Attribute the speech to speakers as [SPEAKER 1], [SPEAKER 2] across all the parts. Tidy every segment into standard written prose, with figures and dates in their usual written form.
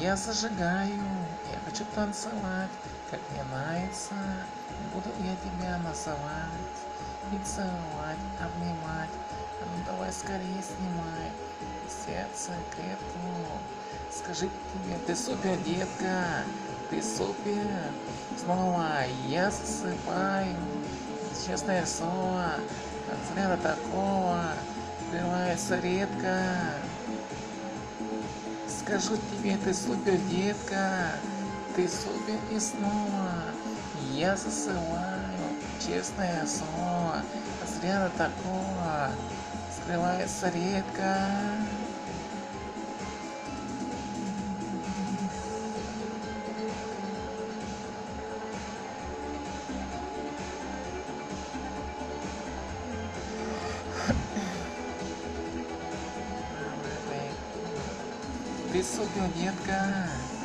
[SPEAKER 1] Я зажигаю, я хочу танцевать, как мне нравится. Буду я тебя называть и целовать, обнимать. А ну давай скорее снимай, сердце крепко. Скажи тебе, ты супер, детка, ты супер. Снова я засыпаю, честное слово, от взгляда такого открывается редко. Скажу тебе, ты супер, детка, ты супер и снова я засылаю, честное слово, от взгляда такого скрывается редко. Ты супер, детка.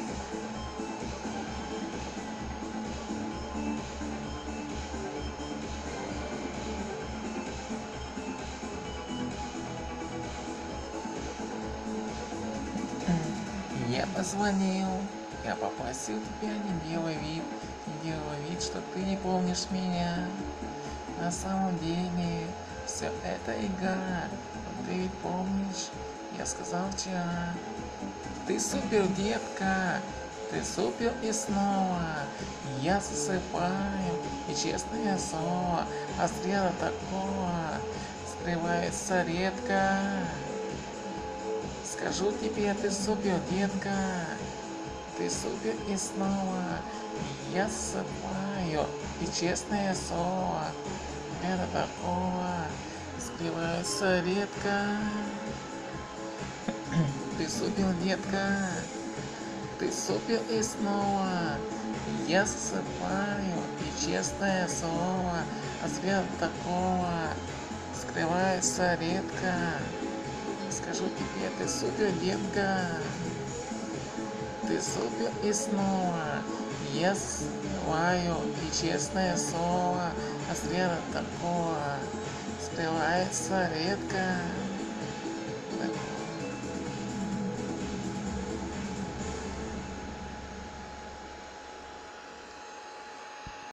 [SPEAKER 1] Я позвонил, я попросил тебя, не делай вид, что ты не помнишь меня. На самом деле, все это игра, но ты ведь помнишь, я сказал вчера. Ты супер, детка, ты супер и снова я засыпаю, и честное слово, от взгляда такого скрывается редко. Скажу тебе, ты супер, детка, ты супер и снова я засыпаю, и честное слово, это такого скрывается редко. Ты супер, детка, ты супер и снова я засыпаю, и честное слово, от взгляда такого скрывается редко. Скажу тебе, ты супер, детка, ты супер и снова я засыпаю, и честное слово, от взгляда такого скрывается редко.